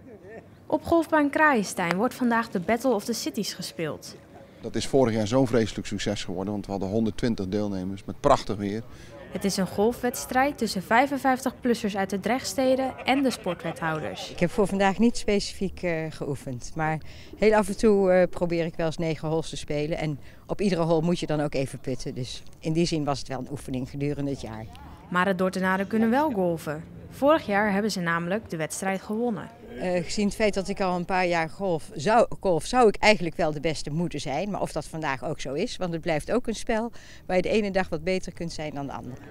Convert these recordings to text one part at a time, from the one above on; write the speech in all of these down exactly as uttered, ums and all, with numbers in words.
Op golfbaan Kraaienstein wordt vandaag de Battle of the Cities gespeeld. Dat is vorig jaar zo'n vreselijk succes geworden, want we hadden honderdtwintig deelnemers met prachtig weer. Het is een golfwedstrijd tussen vijfenvijftig-plussers uit de Drechtsteden en de sportwethouders. Ik heb voor vandaag niet specifiek uh, geoefend, maar heel af en toe uh, probeer ik wel eens negen holes te spelen. En op iedere hole moet je dan ook even putten, dus in die zin was het wel een oefening gedurende het jaar. Maar de Dordtenaren kunnen wel golfen. Vorig jaar hebben ze namelijk de wedstrijd gewonnen. Uh, gezien het feit dat ik al een paar jaar golf zou, golf, zou ik eigenlijk wel de beste moeten zijn. Maar of dat vandaag ook zo is, want het blijft ook een spel waar je de ene dag wat beter kunt zijn dan de andere.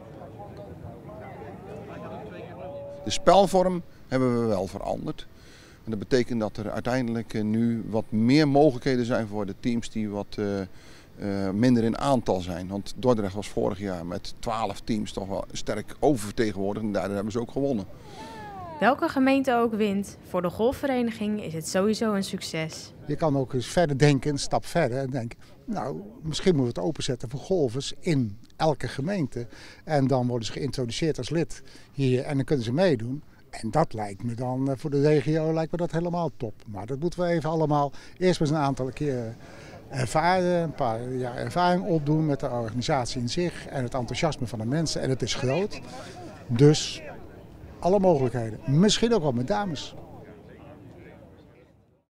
De spelvorm hebben we wel veranderd. En dat betekent dat er uiteindelijk nu wat meer mogelijkheden zijn voor de teams die wat uh, uh, minder in aantal zijn. Want Dordrecht was vorig jaar met twaalf teams toch wel sterk oververtegenwoordigd en daardoor hebben ze ook gewonnen. Welke gemeente ook wint, voor de golfvereniging is het sowieso een succes. Je kan ook eens verder denken, een stap verder en denken, nou misschien moeten we het openzetten voor golfers in elke gemeente. En dan worden ze geïntroduceerd als lid hier en dan kunnen ze meedoen. En dat lijkt me dan, voor de regio lijkt me dat helemaal top. Maar dat moeten we even allemaal eerst eens een aantal keer ervaren, een paar jaar ervaring opdoen met de organisatie in zich en het enthousiasme van de mensen. En het is groot, dus alle mogelijkheden. Misschien ook wel met dames.